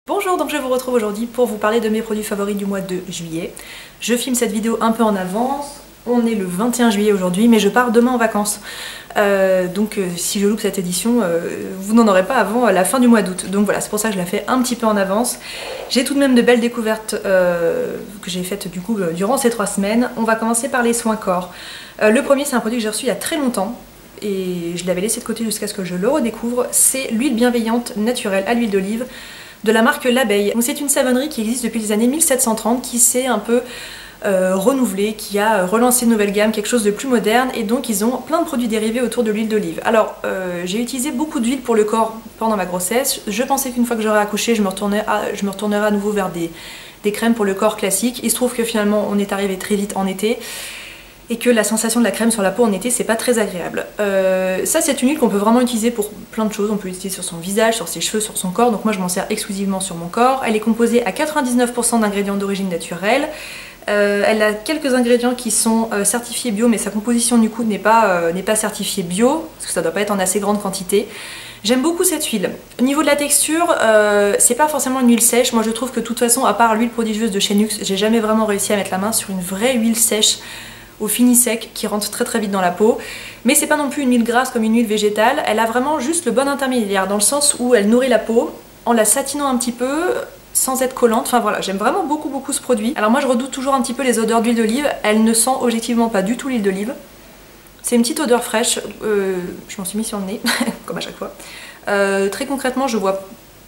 Bonjour, donc je vous retrouve aujourd'hui pour vous parler de mes produits favoris du mois de juillet. Je filme cette vidéo un peu en avance, on est le 21 juillet aujourd'hui, mais je pars demain en vacances. Si je loupe cette édition, vous n'en aurez pas avant la fin du mois d'août. Donc voilà, c'est pour ça que je la fais un petit peu en avance. J'ai tout de même de belles découvertes que j'ai faites du coup durant ces 3 semaines. On va commencer par les soins corps. Le premier, c'est un produit que j'ai reçu il y a très longtemps. Et je l'avais laissé de côté jusqu'à ce que je le redécouvre. C'est l'huile bienveillante naturelle à l'huile d'olive de la marque L'Abeille. C'est une savonnerie qui existe depuis les années 1730, qui s'est un peu renouvelée, qui a relancé une nouvelle gamme, quelque chose de plus moderne, et donc ils ont plein de produits dérivés autour de l'huile d'olive. Alors j'ai utilisé beaucoup d'huile pour le corps pendant ma grossesse. Je pensais qu'une fois que j'aurais accouché, je me retournerais à nouveau vers des crèmes pour le corps classiques. Il se trouve que finalement on est arrivé très vite en été, et que la sensation de la crème sur la peau en été, c'est pas très agréable. Ça, c'est une huile qu'on peut vraiment utiliser pour plein de choses. On peut l'utiliser sur son visage, sur ses cheveux, sur son corps. Donc moi, je m'en sers exclusivement sur mon corps. Elle est composée à 99% d'ingrédients d'origine naturelle. Elle a quelques ingrédients qui sont certifiés bio, mais sa composition du coup n'est pas certifiée bio, parce que ça doit pas être en assez grande quantité. J'aime beaucoup cette huile. Au niveau de la texture, c'est pas forcément une huile sèche. Moi, je trouve que de toute façon, à part l'huile prodigieuse de chez Nuxe, j'ai jamais vraiment réussi à mettre la main sur une vraie huile sèche au fini sec qui rentre très très vite dans la peau, mais c'est pas non plus une huile grasse comme une huile végétale. Elle a vraiment juste le bon intermédiaire dans le sens où elle nourrit la peau en la satinant un petit peu sans être collante. Enfin voilà, j'aime vraiment beaucoup ce produit. Alors moi je redoute toujours un petit peu les odeurs d'huile d'olive. Elle ne sent objectivement pas du tout l'huile d'olive. C'est une petite odeur fraîche, je m'en suis mis sur le nez comme à chaque fois. Très concrètement, je vois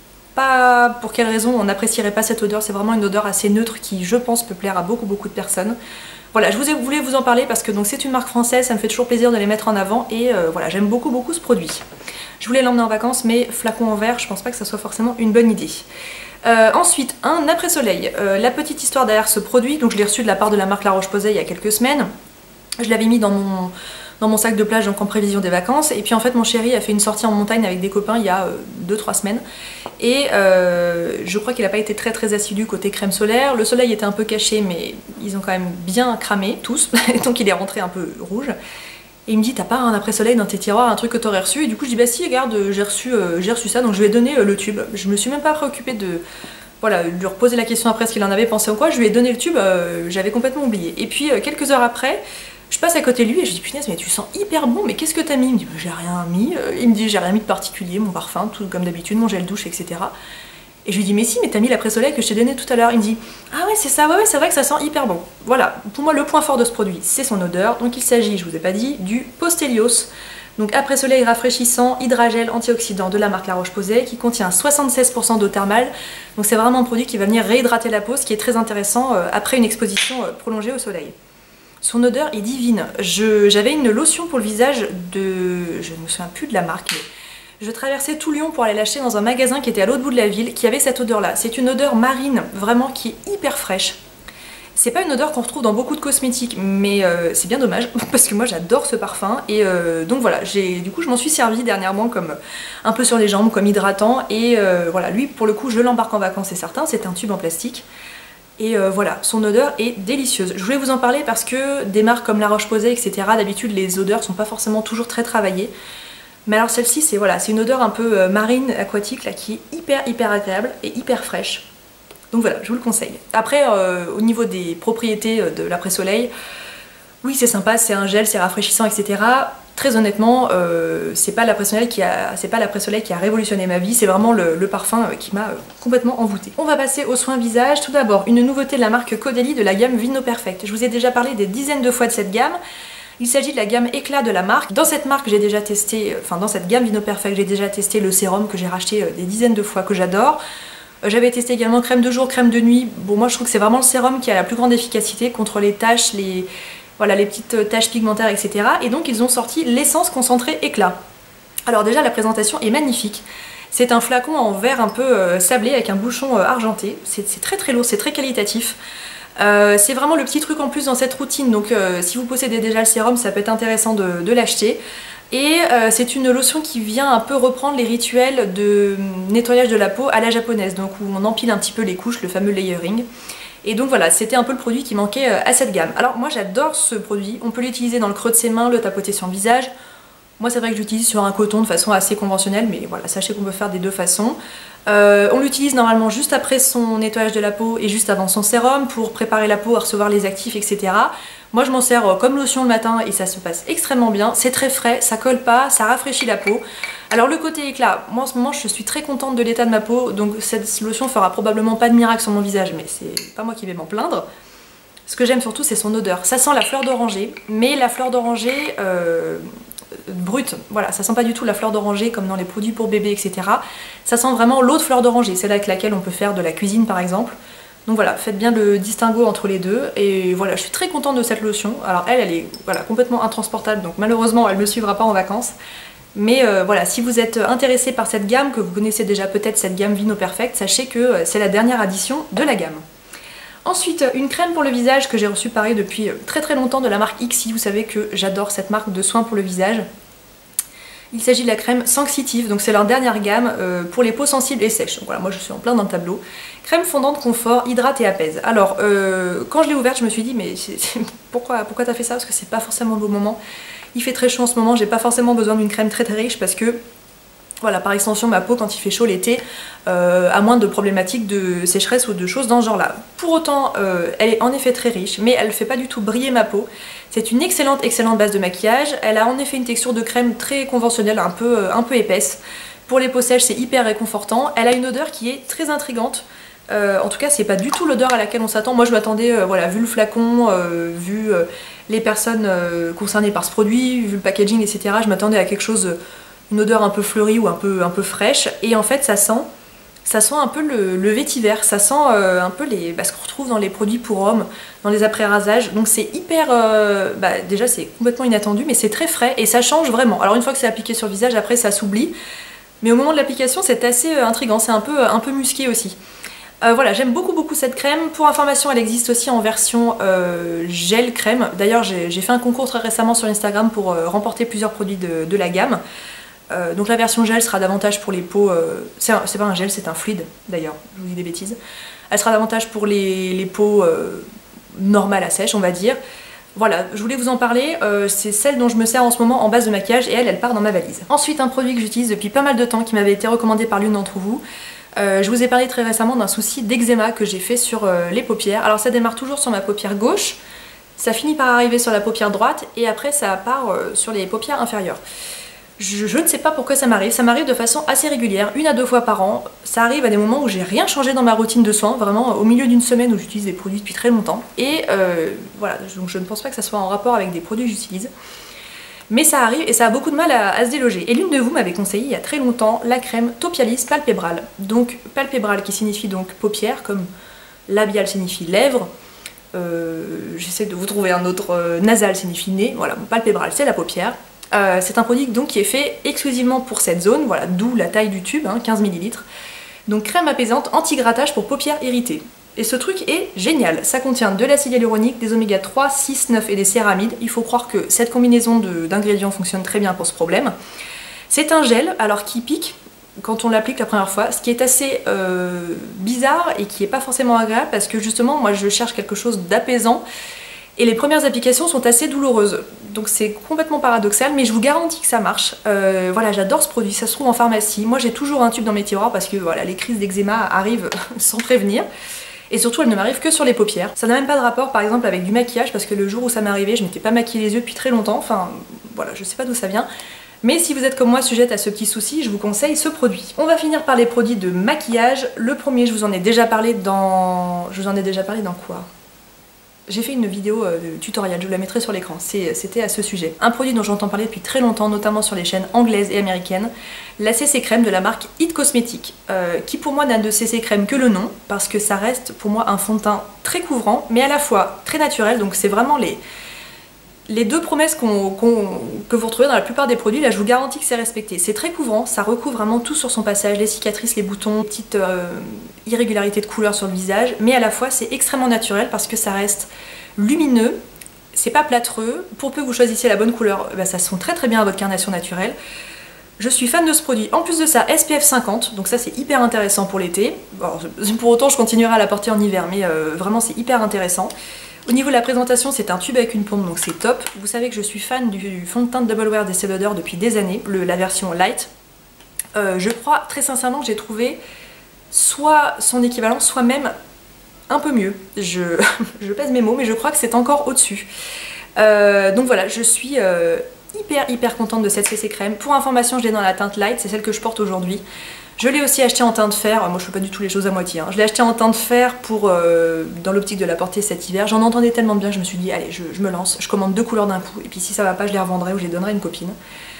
pas pour quelle raison on n'apprécierait pas cette odeur. C'est vraiment une odeur assez neutre qui, je pense, peut plaire à beaucoup de personnes. Voilà, je voulais vous en parler parce que c'est une marque française, ça me fait toujours plaisir de les mettre en avant, et voilà, j'aime beaucoup ce produit. Je voulais l'emmener en vacances, mais flacon en verre, je pense pas que ça soit forcément une bonne idée. Ensuite, un après-soleil. La petite histoire derrière ce produit, donc je l'ai reçu de la part de la marque La Roche-Posay il y a quelques semaines. Je l'avais mis dans mon sac de plage, donc en prévision des vacances, et puis en fait mon chéri a fait une sortie en montagne avec des copains il y a 2-3 semaines, et je crois qu'il n'a pas été très assidu côté crème solaire. Le soleil était un peu caché, mais ils ont quand même bien cramé tous, donc il est rentré un peu rouge. Et il me dit, t'as pas un après-soleil dans tes tiroirs, un truc que t'aurais reçu? Et du coup je dis, bah si, regarde, j'ai reçu ça, donc je lui ai donné le tube. Je me suis même pas préoccupée de lui reposer la question après ce qu'il en avait pensé ou quoi. Je lui ai donné le tube, j'avais complètement oublié. Et puis quelques heures après, je passe à côté de lui et je lui dis, punaise, mais tu sens hyper bon, mais qu'est-ce que t'as mis? Il me dit, bah, j'ai rien mis. Il me dit, j'ai rien mis de particulier, mon parfum, tout comme d'habitude, mon gel douche, etc. Et je lui dis, mais si, mais t'as mis l'après-soleil que je t'ai donné tout à l'heure. Il me dit, ah ouais, c'est ça, ouais, c'est vrai que ça sent hyper bon. Voilà, pour moi, le point fort de ce produit, c'est son odeur. Donc il s'agit, je vous ai pas dit, du Postelios. Donc après-soleil rafraîchissant, hydragel antioxydant de la marque La Roche-Posay, qui contient 76% d'eau thermale. Donc c'est vraiment un produit qui va venir réhydrater la peau, ce qui est très intéressant après une exposition prolongée au soleil. Son odeur est divine. J'avais une lotion pour le visage de... je ne me souviens plus de la marque, mais je traversais tout Lyon pour aller l'acheter dans un magasin qui était à l'autre bout de la ville, qui avait cette odeur-là. C'est une odeur marine, vraiment, qui est hyper fraîche. C'est pas une odeur qu'on retrouve dans beaucoup de cosmétiques, mais c'est bien dommage, parce que moi j'adore ce parfum, et donc voilà, du coup je m'en suis servi dernièrement comme un peu sur les jambes, comme hydratant, et voilà, lui pour le coup je l'embarque en vacances, c'est certain, c'est un tube en plastique. Et voilà, son odeur est délicieuse. Je voulais vous en parler parce que des marques comme La Roche-Posay, etc., d'habitude les odeurs sont pas forcément toujours très travaillées. Mais alors celle-ci, c'est voilà, c'est une odeur un peu marine, aquatique, là, qui est hyper agréable et hyper fraîche. Donc voilà, je vous le conseille. Après, au niveau des propriétés de l'après-soleil, oui c'est sympa, c'est un gel, c'est rafraîchissant, etc. Très honnêtement, c'est pas l'après-soleil qui a révolutionné ma vie, c'est vraiment le parfum qui m'a complètement envoûtée. On va passer aux soins visage. Tout d'abord, une nouveauté de la marque Caudalie de la gamme Vino Perfect. Je vous ai déjà parlé des dizaines de fois de cette gamme. Il s'agit de la gamme éclat de la marque. Dans cette marque, j'ai déjà testé, dans cette gamme Vino Perfect, j'ai déjà testé le sérum que j'ai racheté des dizaines de fois, que j'adore. J'avais testé également crème de jour, crème de nuit. Bon, moi je trouve que c'est vraiment le sérum qui a la plus grande efficacité contre les taches, les petites taches pigmentaires, etc. Et donc ils ont sorti l'essence concentrée éclat. Alors déjà la présentation est magnifique. C'est un flacon en verre un peu sablé avec un bouchon argenté. C'est très lourd, c'est très qualitatif. C'est vraiment le petit truc en plus dans cette routine, donc si vous possédez déjà le sérum, ça peut être intéressant de l'acheter. Et c'est une lotion qui vient un peu reprendre les rituels de nettoyage de la peau à la japonaise, donc où on empile un petit peu les couches, le fameux layering. Et donc voilà, c'était un peu le produit qui manquait à cette gamme. Alors moi j'adore ce produit, on peut l'utiliser dans le creux de ses mains, le tapoter sur le visage. Moi c'est vrai que j'utilise sur un coton de façon assez conventionnelle, mais voilà, sachez qu'on peut faire des deux façons. On l'utilise normalement juste après son nettoyage de la peau et juste avant son sérum pour préparer la peau à recevoir les actifs, etc. Moi je m'en sers comme lotion le matin et ça se passe extrêmement bien, c'est très frais, ça colle pas, ça rafraîchit la peau. Alors le côté éclat, moi en ce moment je suis très contente de l'état de ma peau, donc cette lotion fera probablement pas de miracle sur mon visage, mais c'est pas moi qui vais m'en plaindre. Ce que j'aime surtout c'est son odeur, ça sent la fleur d'oranger, mais la fleur d'oranger brute, voilà, ça sent pas du tout la fleur d'oranger comme dans les produits pour bébé, etc. Ça sent vraiment l'autre fleur d'oranger, celle avec laquelle on peut faire de la cuisine par exemple. Donc voilà, faites bien le distinguo entre les deux, et voilà, je suis très contente de cette lotion. Alors elle est voilà, complètement intransportable, donc malheureusement elle ne me suivra pas en vacances. Mais voilà, si vous êtes intéressé par cette gamme, que vous connaissez déjà peut-être cette gamme Vino Perfect, sachez que c'est la dernière addition de la gamme. Ensuite, une crème pour le visage que j'ai reçue pareil depuis très très longtemps de la marque Ixi. Vous savez que j'adore cette marque de soins pour le visage. Il s'agit de la crème Sensitive, donc c'est leur dernière gamme pour les peaux sensibles et sèches. Donc voilà, moi je suis en plein dans le tableau. Crème fondante, confort, hydrate et apaise. Alors, quand je l'ai ouverte, je me suis dit, mais pourquoi t'as fait ça? Parce que c'est pas forcément le bon moment. Il fait très chaud en ce moment, j'ai pas forcément besoin d'une crème très riche parce que, voilà, par extension, ma peau, quand il fait chaud l'été, a moins de problématiques de sécheresse ou de choses dans ce genre-là. Pour autant, elle est en effet très riche, mais elle ne fait pas du tout briller ma peau. C'est une excellente base de maquillage. Elle a en effet une texture de crème très conventionnelle, un peu épaisse. Pour les peaux sèches, c'est hyper réconfortant. Elle a une odeur qui est très intrigante. En tout cas, c'est pas du tout l'odeur à laquelle on s'attend. Moi, je m'attendais, voilà, vu le flacon, vu les personnes concernées par ce produit, vu le packaging, etc., je m'attendais à quelque chose, une odeur un peu fleurie ou un peu fraîche. Et en fait, ça sent un peu le vétiver, ça sent un peu ce qu'on retrouve dans les produits pour hommes, dans les après-rasages. Donc c'est hyper... déjà c'est complètement inattendu, mais c'est très frais et ça change vraiment. Alors une fois que c'est appliqué sur le visage, après ça s'oublie. Mais au moment de l'application, c'est assez intriguant, c'est un peu musqué aussi. Voilà, j'aime beaucoup cette crème. Pour information, elle existe aussi en version gel crème. D'ailleurs, j'ai fait un concours très récemment sur Instagram pour remporter plusieurs produits de la gamme. Donc la version gel sera davantage pour les peaux... c'est pas un gel, c'est un fluide d'ailleurs, je vous dis des bêtises. Elle sera davantage pour les peaux normales à sèche, on va dire. Voilà, je voulais vous en parler, c'est celle dont je me sers en ce moment en base de maquillage et elle part dans ma valise. Ensuite, un produit que j'utilise depuis pas mal de temps, qui m'avait été recommandé par l'une d'entre vous. Je vous ai parlé très récemment d'un souci d'eczéma que j'ai fait sur les paupières. Alors ça démarre toujours sur ma paupière gauche, ça finit par arriver sur la paupière droite et après ça part sur les paupières inférieures. Je ne sais pas pourquoi ça m'arrive de façon assez régulière, 1 à 2 fois par an. Ça arrive à des moments où j'ai rien changé dans ma routine de soins, vraiment au milieu d'une semaine où j'utilise des produits depuis très longtemps. Et voilà, donc je ne pense pas que ça soit en rapport avec des produits que j'utilise. Mais ça arrive et ça a beaucoup de mal à se déloger. Et l'une de vous m'avait conseillé il y a très longtemps la crème Topialis palpébrale. Donc palpébrale qui signifie donc paupière, comme labial signifie lèvres. J'essaie de vous trouver un autre, nasal signifie nez. Voilà, palpébrale c'est la paupière. C'est un produit donc qui est fait exclusivement pour cette zone, voilà, d'où la taille du tube, hein, 15 ml. Donc crème apaisante anti-grattage pour paupières irritées. Et ce truc est génial, ça contient de l'acide hyaluronique, des oméga 3, 6, 9 et des céramides. Il faut croire que cette combinaison d'ingrédients fonctionne très bien pour ce problème. C'est un gel, alors qui pique quand on l'applique la première fois, ce qui est assez bizarre et qui est pas forcément agréable parce que justement moi je cherche quelque chose d'apaisant. Et les premières applications sont assez douloureuses, donc c'est complètement paradoxal, mais je vous garantis que ça marche. Voilà, j'adore ce produit, ça se trouve en pharmacie. Moi j'ai toujours un tube dans mes tiroirs parce que voilà, les crises d'eczéma arrivent sans prévenir. Et surtout, elles ne m'arrivent que sur les paupières. Ça n'a même pas de rapport par exemple avec du maquillage parce que le jour où ça m'est arrivé, je m'étais pas maquillé les yeux depuis très longtemps. Enfin voilà, je sais pas d'où ça vient. Mais si vous êtes comme moi sujette à ce petit souci, je vous conseille ce produit. On va finir par les produits de maquillage. Le premier, je vous en ai déjà parlé dans... Je vous en ai déjà parlé dans quoi ? J'ai fait une vidéo de tutoriel, je vous la mettrai sur l'écran, c'était à ce sujet. Un produit dont j'entends parler depuis très longtemps, notamment sur les chaînes anglaises et américaines, la CC Crème de la marque It Cosmetics, qui pour moi n'a de CC Crème que le nom, parce que ça reste pour moi un fond de teint très couvrant, mais à la fois très naturel, donc c'est vraiment les deux promesses que vous retrouvez dans la plupart des produits. Là je vous garantis que c'est respecté. C'est très couvrant, ça recouvre vraiment tout sur son passage, les cicatrices, les boutons, les petites irrégularités de couleur sur le visage, mais à la fois c'est extrêmement naturel parce que ça reste lumineux, c'est pas plâtreux. Pour peu que vous choisissiez la bonne couleur, ça se fond très bien à votre carnation naturelle. Je suis fan de ce produit. En plus de ça, SPF 50, donc ça c'est hyper intéressant pour l'été. Pour autant je continuerai à la porter en hiver, mais vraiment c'est hyper intéressant. Au niveau de la présentation, c'est un tube avec une pompe, donc c'est top. Vous savez que je suis fan du fond de teint de Double Wear d'Estée Lauder depuis des années, la version light. Je crois très sincèrement que j'ai trouvé soit son équivalent, soit même un peu mieux. Je pèse mes mots, mais je crois que c'est encore au-dessus. Donc voilà, je suis hyper contente de cette CC crème. Pour information, je l'ai dans la teinte light, c'est celle que je porte aujourd'hui. Je l'ai aussi acheté en teinte fer, moi je fais pas du tout les choses à moitié, hein. Je l'ai acheté en teinte fer pour, dans l'optique de la porter cet hiver. J'en entendais tellement de bien, je me suis dit allez je me lance, je commande 2 couleurs d'un coup et puis si ça va pas je les revendrai ou je les donnerai à une copine.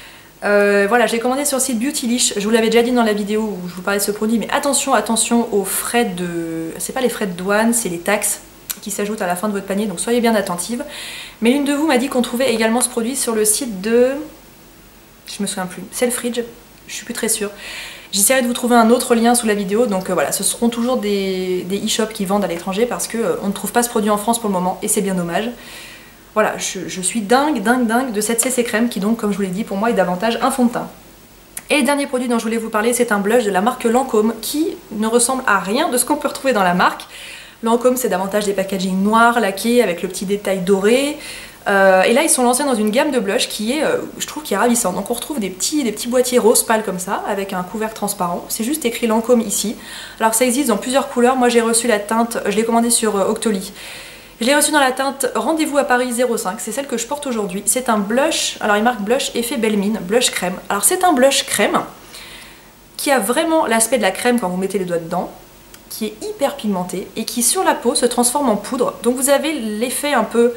Voilà, j'ai commandé sur le site Beautylish, je vous l'avais déjà dit dans la vidéo où je vous parlais de ce produit, mais attention aux frais de... c'est pas les frais de douane, c'est les taxes qui s'ajoutent à la fin de votre panier, donc soyez bien attentive. Mais l'une de vous m'a dit qu'on trouvait également ce produit sur le site de... je me souviens plus, Selfridge, je suis plus très sûre. J'essaierai de vous trouver un autre lien sous la vidéo, donc voilà, ce seront toujours des e-shops qui vendent à l'étranger parce qu'on ne trouve pas ce produit en France pour le moment et c'est bien dommage. Voilà, je suis dingue de cette CC crème qui donc, comme je vous l'ai dit, pour moi est davantage un fond de teint. Et le dernier produit dont je voulais vous parler, c'est un blush de la marque Lancôme qui ne ressemble à rien de ce qu'on peut retrouver dans la marque. Lancôme, c'est davantage des packagings noirs, laqués, avec le petit détail doré. Et là, ils sont lancés dans une gamme de blush qui est, je trouve, qui est ravissante. Donc on retrouve des petits boîtiers rose pâle comme ça, avec un couvercle transparent. C'est juste écrit Lancôme ici. Alors ça existe dans plusieurs couleurs. Moi, j'ai reçu la teinte, je l'ai commandé sur Octoly. Je l'ai reçu dans la teinte Rendez-vous à Paris 05, c'est celle que je porte aujourd'hui. C'est un blush, alors il marque blush effet belle mine, blush crème. Alors c'est un blush crème qui a vraiment l'aspect de la crème quand vous mettez les doigts dedans, qui est hyper pigmenté et qui sur la peau se transforme en poudre. Donc vous avez l'effet un peu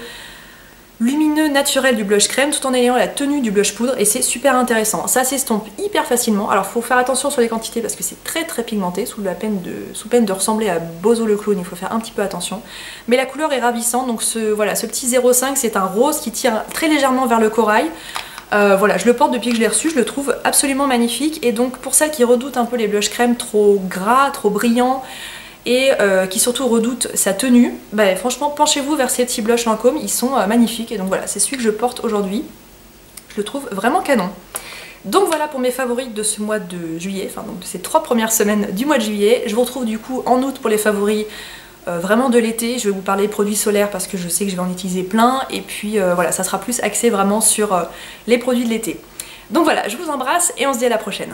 lumineux naturel du blush crème tout en ayant la tenue du blush poudre et c'est super intéressant. Ça s'estompe hyper facilement, alors faut faire attention sur les quantités parce que c'est très pigmenté, sous peine de ressembler à Bozo le clown, il faut faire un petit peu attention. Mais la couleur est ravissante, donc voilà, ce petit 05 c'est un rose qui tire très légèrement vers le corail. Voilà, je le porte depuis que je l'ai reçu, je le trouve absolument magnifique et donc pour celles qui redoutent un peu les blush crème trop gras, trop brillants, et qui surtout redoute sa tenue, bah, franchement penchez-vous vers ces petits blushs Lancôme, ils sont magnifiques et donc voilà, c'est celui que je porte aujourd'hui, je le trouve vraiment canon. Donc voilà pour mes favoris de ce mois de juillet, enfin donc de ces 3 premières semaines du mois de juillet. Je vous retrouve du coup en août pour les favoris vraiment de l'été. Je vais vous parler produits solaires parce que je sais que je vais en utiliser plein et puis voilà, ça sera plus axé vraiment sur les produits de l'été. Donc voilà, je vous embrasse et on se dit à la prochaine.